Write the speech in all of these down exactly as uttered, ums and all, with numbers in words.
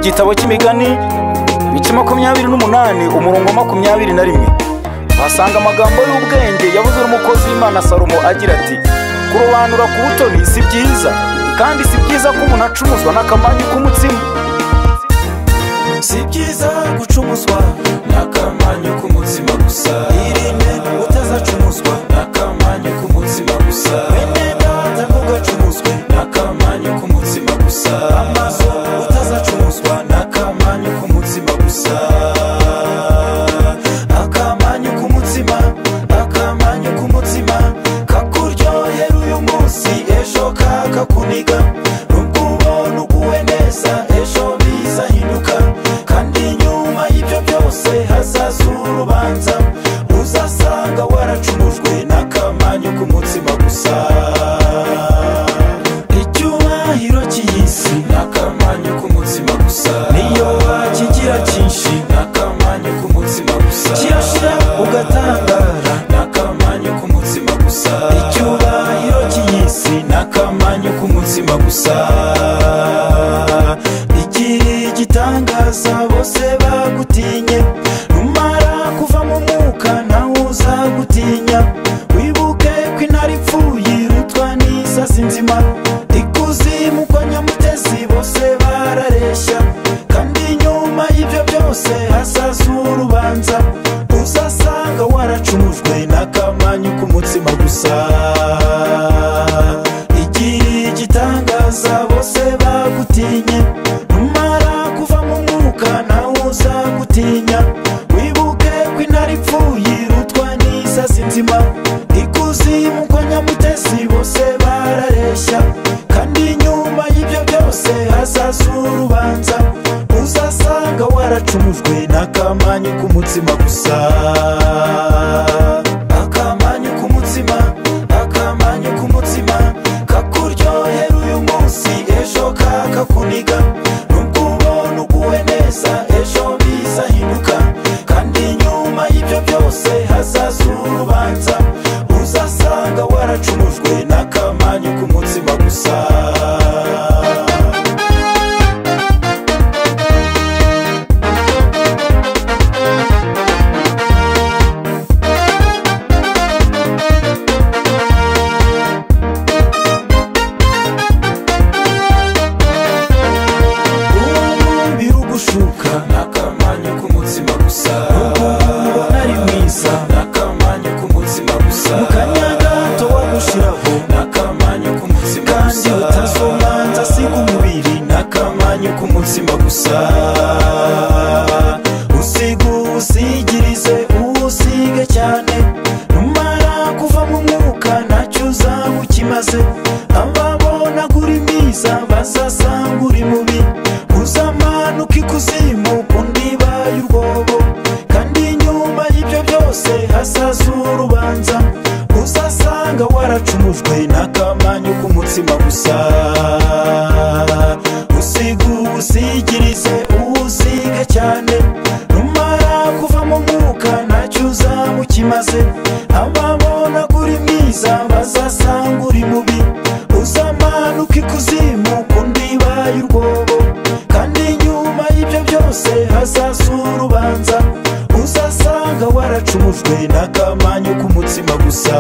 Igitabo cy'imigani ibice makumyabiri n'umunani umurongo makumyabiri na rimwe basanga amagambo y'ubwenge yavuzwe n'umukozi w'Imana Salomo agira ati kurobanura ku butoni si byiza kandi si byiza ko umuntu acumuzwa n'akamanyu k'umutsima. Si byiza gucumuzwa n'akamanyu k'umutsima gusa, irinde utazacumuzwa n'akamanyu k'umutsima gusa. Bene data ntugacumuzwe n'akamanyu k'umutsima gusa, amaso utazacumuzwa n'akamanyu k'umutsima gusa. Akamanyu k'umutsima, akamanyu k'umutsima kakuryohera uyu munsi ejo kakakuniga, nubwo ubona uguwe neza ejo bizahinduka, kandi nyuma y'ibyo byose hazaza urubanza, uzasanga waracumujwe n'akamanyu k'umutsima gusa. Icyubahiro cy'iy'isi n'akamanyu k'umutsima gusa, niyo wakigira cyinshi n'akamanyu k'umutsima gusa, kirashira ugatangara n'akamanyu k'umutsima gusa. Icyubahiro cy'iy'isi n'akamanyu k'umutsima gusa, igira igitangaza bose bagutinye, numara kuva mu mwuka nawe uzagutinya. Wibuke ko intare ipfuye irutwa n'isazi nzima, ikuzimu kwa nyamutezi bose barareshya, kandi nyuma y'ibyo byose hazaza urubanza, uzasanga waracumujwe n'akamanyu k'umutsima gusa. Igira igitangaza bose bagutinye, numara kuva mu mwuka nawe uzagutinya. Wibuke ko intare ipfuye irutwa n'isazi nzima, ikuzimu kwa nyamutezi bose barareshya, kandi nyuma y'ibyo byose hazaza urubanza, uzasanga waracumujwe n'akamanyu k'umutsima gusa. Akamanyu k'umutsima, akamanyu k'umutsima kakuryohera uyu munsi ejo kakakuniga, nubwo ubona uguwe neza ejo bizahinduka, kandi nyuma y'ibyo byose hazaza urubanza, uzasanga waracumujwe n'akamanyu k'umutsima gusa. Birugushuka n'akamanyu k'umutsima gusa, ubona ari mwiza n'akamanyu k'umutsima gusa, mu kanya gato wagushiraho n'akamanyu k'umutsima gusa, kandi utazomanza siga umubiri n'akamanyu k'umutsima gusa. Usiga uwusigirize uwusige cyane, numara kuva mu mwuka ntacyo uzaba ukimaze. Ababona uri mwiza bazasanga uri mubi, uzamanuka ikuzimu ku ndiba y'urwobo, kandi nyuma y'ibyo byose hazaza urubanza, uzasanga waracumujwe n'akamanyu k'umutsima gusa. Usiga uwusigirize uwusige cyane, numara kuva mu mwuka ntacyo uzaba ukimaze. Ababona uri mwiza bazasanga uri mubi, uzamanuka ikuzimu ku ndiba y'urwobo, kandi nyuma y'ibyo byose hazaza urubanza, uzasanga waracumujwe n'akamanyu k'umutsima gusa.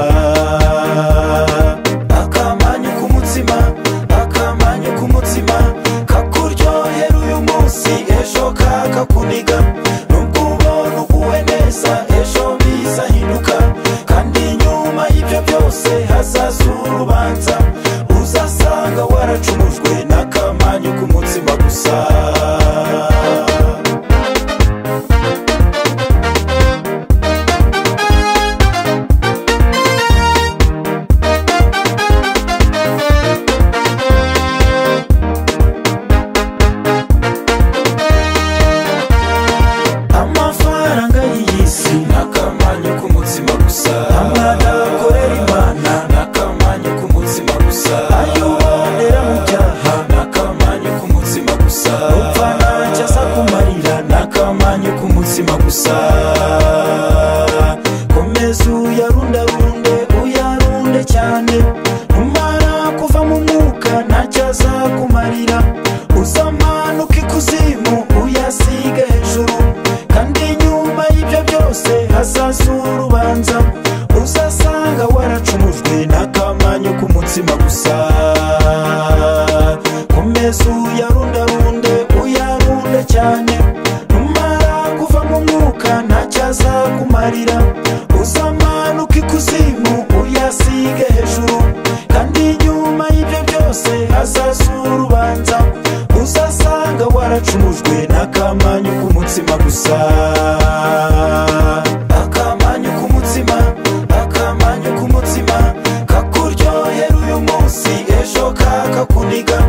Akamanyu k'umutsima, akamanyu k'umutsima kakuryohera uyu munsi ejo kakakuniga, nubwo ubona uguwe neza ejo bizahinduka, kandi nyuma y'ibyo byose hazaza urubanza, uzasanga waracumujwe n'akamanyu k'umutsima gusa. Amafaranga y'iy'isi n'akamanyu k'umutsima gusa, amadakorera Imana n'akamanyu k'umutsima gusa, ayo ubonera mu byaha n'akamanyu k'umutsima gusa, upfa ntacyo aza kumarira n'akamanyu k'umutsima gusa. Komeza uyarundarunde uyarunde cyane, numara kuva mu mwuka ntacyo aza kumarira, uzamanuka ikuzimu k'umutsima gusa. Komeza uyarundarunde uyarunde cyane, numara kuva mu mwuka ntacyaza kumarira. Uzamanuka ikuzimu uyasige hejuru, kandi nyuma y'ibyo byose hazaza urubanza. Uzasanga waracumujwe n'akamanyu k'umutsima gusa. Akamanyu k'umutsima, akamanyu k'umutsima, kakuryohera uyu munsi ejo kakakuniga.